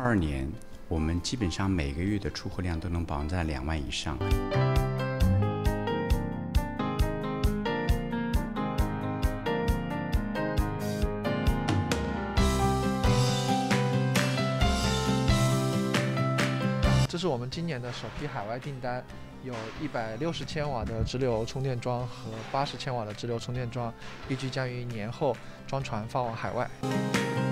年，我们基本上每个月的出货量都能保证在2万以上。 这是我们今年的首批海外订单，有160千瓦的直流充电桩和80千瓦的直流充电桩，预计将于年后装船发往海外。